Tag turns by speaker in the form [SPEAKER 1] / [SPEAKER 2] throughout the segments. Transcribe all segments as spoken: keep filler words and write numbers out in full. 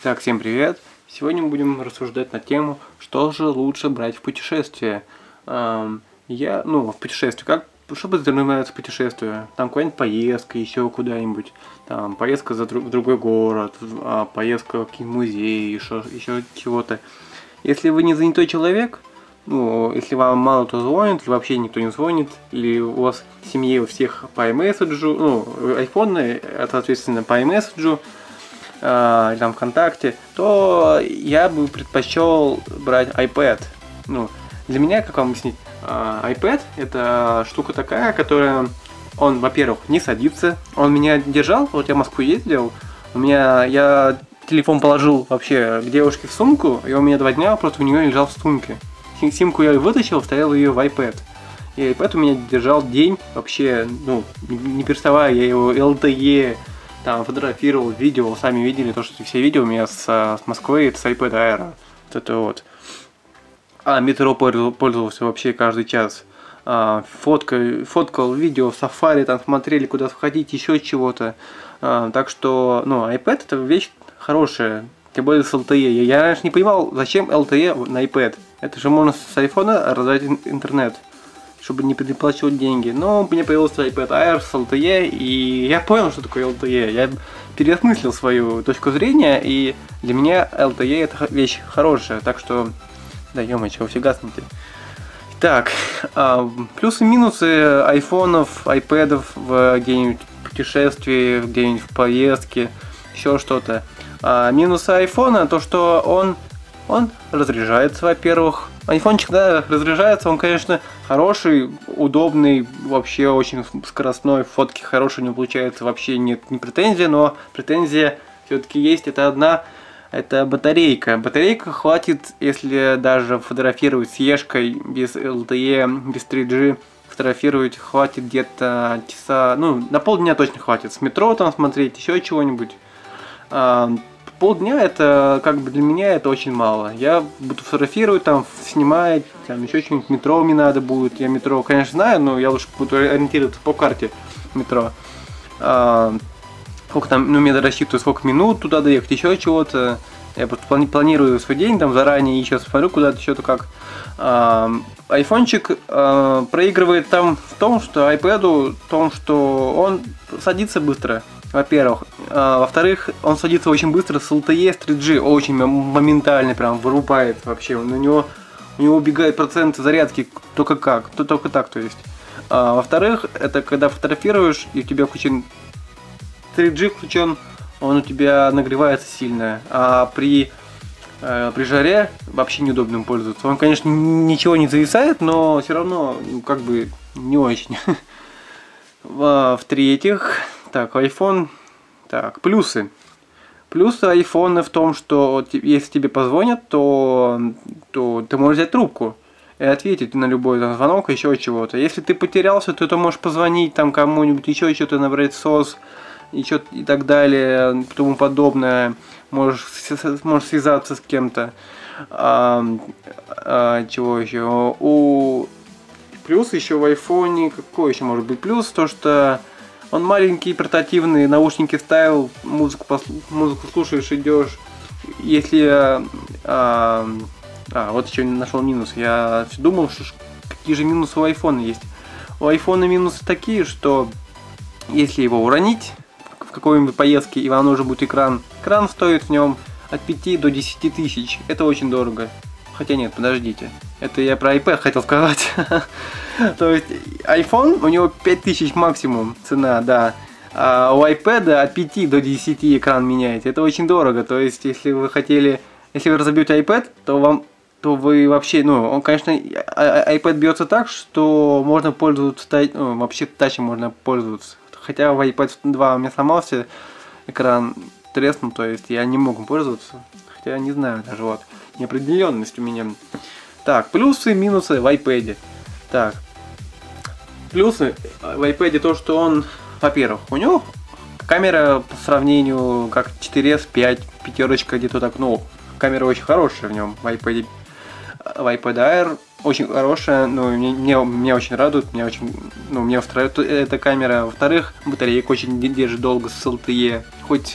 [SPEAKER 1] Итак, всем привет! Сегодня мы будем рассуждать на тему, что же лучше брать в путешествие. Эм, я, ну, в путешествие, как, чтобы заниматься путешествие, там какая-нибудь поездка, еще куда-нибудь, там, поездка за друг, в другой город, а, поездка в какие-нибудь музеи, еще, еще чего-то. Если вы не занятой человек, ну, если вам мало кто звонит, или вообще никто не звонит, или у вас в семье у всех по iMessage, ну, айфоны, соответственно, по iMessage, или там ВКонтакте, то я бы предпочел брать iPad. Ну, для меня, как вам объяснить, iPad это штука такая, которая, он, во-первых, не садится, он меня держал, вот я в Москву ездил, у меня, я телефон положил вообще к девушке в сумку, и он у меня два дня просто у нее лежал в сумке. Симку я вытащил, вставил ее в iPad. И iPad у меня держал день вообще, ну, не переставая, я его эл тэ е там фотографировал, видео, сами видели то, что все видео у меня с, с Москвы, с iPad Air. Вот это вот. А метро пользовался вообще каждый час. А, фотка, фоткал видео в Safari, там смотрели, куда сходить, еще чего-то. А, так что, ну, iPad это вещь хорошая, тем более с эл тэ е. Я раньше не понимал, зачем эл тэ е на iPad. Это же можно с айфона раздать интернет, чтобы не переплачивать деньги. Но у меня появился iPad Air с эл тэ е, и я понял, что такое эл тэ е. Я переосмыслил свою точку зрения, и для меня эл тэ е это вещь хорошая. Так что, да, ё-моё, чего все гаснете. Так, плюсы и минусы айфонов, айпэдов в где-нибудь путешествии, где-нибудь в поездке, еще что-то. А минусы айфона, то что он, он разряжается, во-первых. Айфончик, да, разряжается, он, конечно, хороший, удобный, вообще очень скоростной, фотки хорошие у него получается, вообще нет, не претензия, но претензия все-таки есть, это одна, это батарейка. Батарейка хватит, если даже фотографировать с ешкой, без эл тэ е, без три джи, фотографировать хватит где-то часа, ну, на полдня точно хватит, с метро там смотреть, еще чего-нибудь. Полдня это, как бы для меня, это очень мало. Я буду фотографировать, там, снимать, там, еще что-нибудь, метро мне надо будет. Я метро, конечно, знаю, но я лучше буду ориентироваться по карте метро. А, сколько там, ну, мне рассчитываю, сколько минут туда доехать, еще чего-то. Я просто плани планирую свой день там заранее, еще смотрю куда-то, что-то как. А, айфончик а, проигрывает там в том, что iPad, в том, что он садится быстро. Во-первых. А, во-вторых, он садится очень быстро с эл тэ е, с три джи, очень моментально прям вырубает вообще. У него, у него убегает процент зарядки только как, то только так, то есть. А, во-вторых, это когда фотографируешь и у тебя включен три джи включен, он у тебя нагревается сильно, а при, э, при жаре вообще неудобно им пользоваться. Он, конечно, ничего не зависает, но все равно, ну, как бы не очень. В-третьих, так, iPhone, так, плюсы. Плюсы айфона в том, что если тебе позвонят, то, то ты можешь взять трубку и ответить на любой там, звонок, еще чего-то. Если ты потерялся, то ты можешь позвонить там кому-нибудь, еще что-то набрать сос, еще и так далее, и тому подобное. Можешь, можешь связаться с кем-то. А, а, чего еще? У... Плюс еще в айфоне, какой еще может быть плюс? То, что он маленький, портативный, наушники вставил, музыку, послу... музыку слушаешь, идешь. Если... А, а, вот еще нашел минус. Я думал, что какие же минусы у айфона есть. У айфона минусы такие, что если его уронить в какой-нибудь поездке, и вам нужен будет экран, экран стоит в нем от пяти до десяти тысяч. Это очень дорого. Хотя нет, подождите. Это я про iPad хотел сказать. То есть iPhone, у него пять тысяч максимум цена, да. А у iPad от пяти до десяти экран меняете. Это очень дорого. То есть если вы хотели, если вы разобьете iPad, то вам, то вы вообще, ну, он, конечно, iPad бьется так, что можно пользоваться, ну, вообще тачем можно пользоваться. Хотя в iPad два у меня сломался, экран треснул, то есть я не могу пользоваться. Хотя не знаю даже, вот, неопределенность у меня. Так, плюсы и минусы в iPad. Так, плюсы в iPad то, что он, во-первых, у него камера по сравнению как четыре эс, пять, пятерочка где-то так, ну, камера очень хорошая в нем, в iPad, в iPad Air очень хорошая, ну, мне, мне, меня очень радует, меня очень, ну, мне устраивает эта камера. Во-вторых, батарейка очень держит долго с эл тэ е, хоть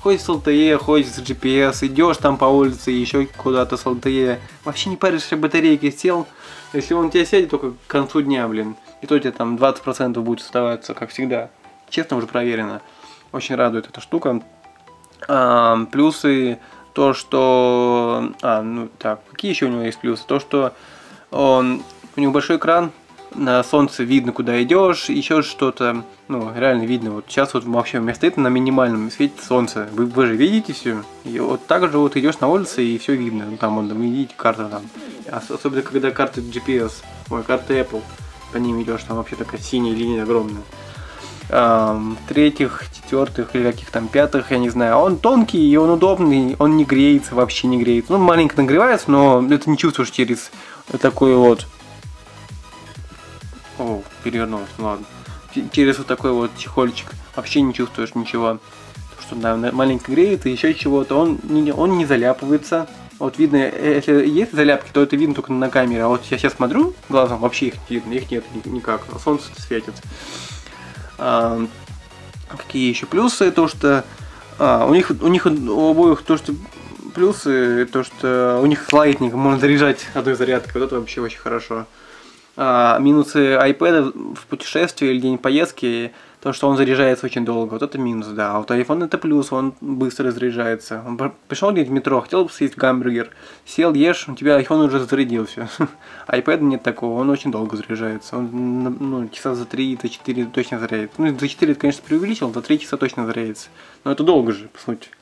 [SPEAKER 1] хоть с эл ти и, хоть с джи пи эс, идешь там по улице, еще куда-то с эл ти и, вообще не паришься, батарейки сел, если он у тебя сядет только к концу дня, блин, и то у тебя там двадцать процентов будет оставаться, как всегда, честно, уже проверено, очень радует эта штука. А, плюсы, то что, а, ну так, какие еще у него есть плюсы, то что он, у него большой экран, на солнце видно, куда идешь, еще что-то, ну, реально видно. Вот сейчас вот вообще у меня стоит на минимальном свете солнце. Вы, вы же видите все. И вот так же вот идешь на улице и все видно. Там, вон, вы видите карта там. Особенно когда карты джи пи эс, ой, карты Apple, по ним идешь, там вообще такая синяя линия огромная. Эм, третьих, четвертых или каких там пятых, я не знаю. Он тонкий и он удобный, он не греется, вообще не греется. Ну, маленько нагревается, но это не чувствуешь через такой вот. О, перевернулась, ну ладно. Через вот такой вот чехольчик вообще не чувствуешь ничего. Что да, маленько греет и еще чего-то. Он не, он не заляпывается. Вот видно, если есть заляпки, то это видно только на камере. А вот я сейчас смотрю глазом, вообще их не видно, их нет никак. А солнце светит. А, какие еще плюсы? То, что а, у них у них у обоих то, что плюсы, то, что у них лайтнинг, можно заряжать одной зарядкой. Вот это вообще очень хорошо. А, минусы iPad в путешествии или день поездки, то, что он заряжается очень долго, вот это минус, да. А вот iPhone это плюс, он быстро заряжается. Он пришел где-нибудь в метро, хотел съесть гамбургер, сел, ешь, у тебя iPhone уже зарядился. iPad нет такого, он очень долго заряжается. Он, ну, часа за три, за четыре точно зарядится. Ну, за четыре, конечно, преувеличил, за три часа точно зарядится. Но это долго же, по сути.